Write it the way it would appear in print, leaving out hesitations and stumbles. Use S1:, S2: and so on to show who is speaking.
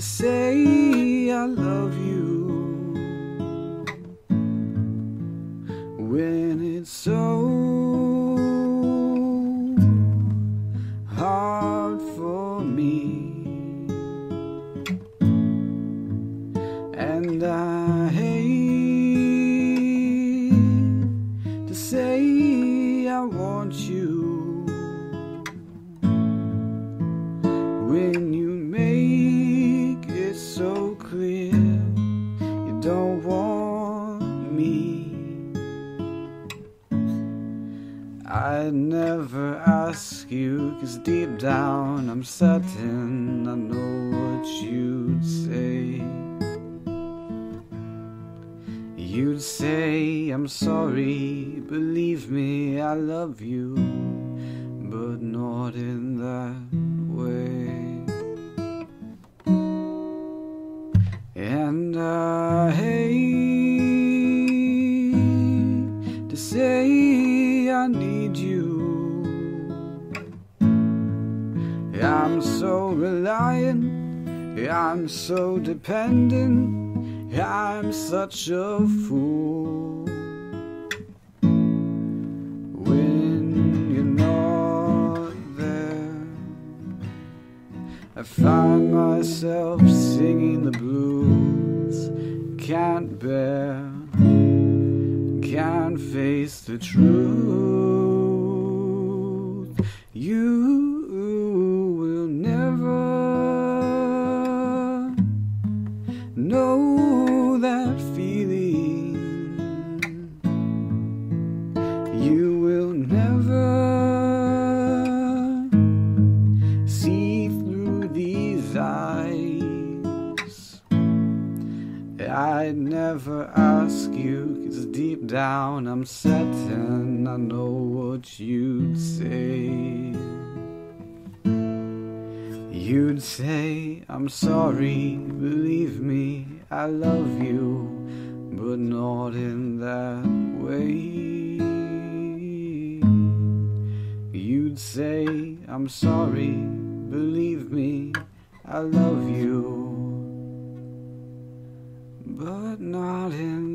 S1: to say I love you when it's so hard for me, and I hate to say I want you when you make it so clear you don't want me. I'd never ask you, 'cause deep down I'm certain I know what you'd say. You'd say, I'm sorry, believe me, I love you, but not in that way. And I hate to say I need you. I'm so reliant, I'm so dependent, I'm such a fool when you're not there. I find myself singing the blues, can't bear, can't face the truth. You will never know that feeling. You will never see through these eyes. I'd never ask you, 'cause deep down I'm certain I know what you'd say. You'd say, I'm sorry, believe me, I love you, but not in that way. You'd say, I'm sorry, believe me, I love you, but not in